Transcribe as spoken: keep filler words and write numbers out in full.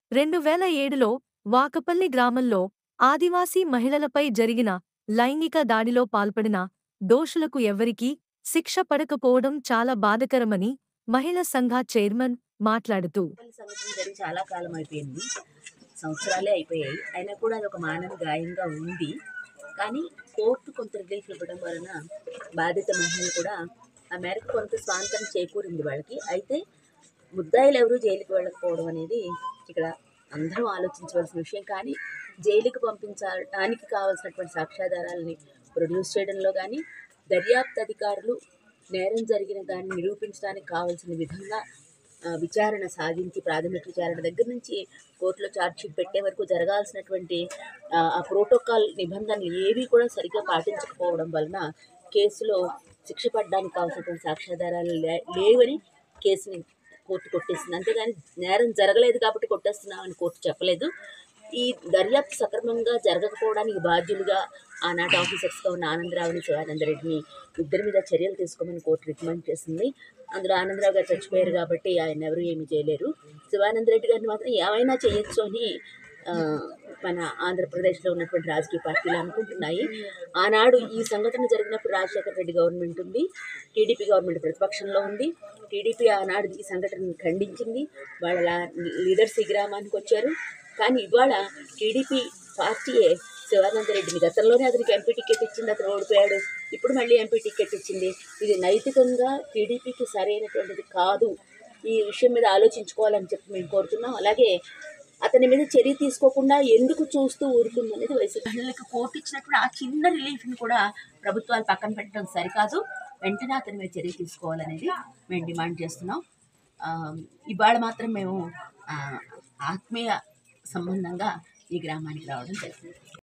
రెండు వేల ఏడులో వాకపల్లి గ్రామంలో ఆదివాసీ మహిళలపై జరిగిన లైంగిక దాడిలో పాల్పడిన దోషులకు ఎవ్వరికీ శిక్ష పడకపోవడం చాలా బాధకరమని మహిళా సంఘ చైర్మన్ మాట్లాడుతూ పల్లి సంఘటన జరిగి చాలా కాలం అయిపోయింది. సంవత్సరాలే అయిపోయాయి. అయినా కూడా అదొక మానవ గాయంగా ఉంది. కానీ కోర్టు కొంత రిలీఫ్ ఇవ్వడం వలన బాధిత మహిళలు కూడా ఆ మేరకు కొంత స్వాంతం చేకూరింది వాళ్ళకి. అయితే ముద్దాయిలు ఎవరు జైలుకి వెళ్ళకపోవడం అనేది ఇక్కడ అందరూ ఆలోచించవలసిన విషయం. కానీ జైలుకి పంపించడానికి కావాల్సినటువంటి సాక్ష్యాధారాలని ప్రొడ్యూస్ చేయడంలో కానీ, దర్యాప్తు అధికారులు నేరం జరిగిన దాన్ని నిరూపించడానికి కావాల్సిన విధంగా ఆ, విచారణ సాగించి ప్రాథమిక విచారణ దగ్గర నుంచి కోర్టులో ఛార్జ్షీట్ పెట్టే వరకు జరగాల్సినటువంటి ఆ ఆ ప్రోటోకాల్ నిబంధనలు ఏవి కూడా సరిగ్గా పాటించకపోవడం వలన కేసులో శిక్ష పడడానికి కావాల్సినటువంటి సాక్ష్యాధారాలు లే లేవని కేసుని కోర్టు కొట్టేసింది. అంతేగాని నేరం జరగలేదు కాబట్టి కొట్టేస్తున్నామని కోర్టు చెప్పలేదు. ఈ దర్యాప్తు సక్రమంగా జరగకపోవడానికి బాధ్యులుగా ఆనాటి ఆఫీసర్స్గా ఉన్న ఆనందరావుని, శివానందరెడ్డిని ఇద్దరి మీద చర్యలు తీసుకోమని కోర్టు రికమెండ్ చేసింది. అందులో ఆనందరావు గారు చచ్చిపోయారు కాబట్టి ఆయన ఎవరు ఏమీ చేయలేరు. శివానందరెడ్డి గారిని మాత్రం ఏమైనా చేయొచ్చు అని మన ఆంధ్రప్రదేశ్లో ఉన్నటువంటి రాజకీయ పార్టీలు అనుకుంటున్నాయి. ఆనాడు ఈ సంఘటన జరిగినప్పుడు రాజశేఖర రెడ్డి గవర్నమెంట్ ఉంది, టీడీపీ గవర్నమెంట్ ప్రతిపక్షంలో ఉంది. టీడీపీ ఆనాడు ఈ సంఘటనను ఖండించింది, వాళ్ళ లీడర్స్ ఈ గ్రామానికి వచ్చారు. కానీ ఇవాళ టీడీపీ పార్టీయే శివానందరెడ్డిని గతంలోనే అతనికి ఎంపీ టికెట్ ఇచ్చింది, అతను ఓడిపోయాడు. ఇప్పుడు మళ్ళీ ఎంపీ టికెట్ ఇచ్చింది. ఇది నైతికంగా టీడీపీకి సరైనటువంటిది కాదు. ఈ విషయం మీద ఆలోచించుకోవాలని చెప్పి మేము కోరుతున్నాం. అలాగే అతని మీద చర్య తీసుకోకుండా ఎందుకు చూస్తూ ఊరుకుంది అనేది వైసీపీ మహిళలకు కోర్టు ఇచ్చినప్పుడు ఆ చిన్న రిలీఫ్ని కూడా ప్రభుత్వాలు పక్కన పెట్టడం సరికాదు. వెంటనే అతని మీద చర్య తీసుకోవాలనేది మేము డిమాండ్ చేస్తున్నాం. ఇవాళ మాత్రం మేము ఆత్మీయ సంబంధంగా ఈ గ్రామానికి రావడం జరిగింది.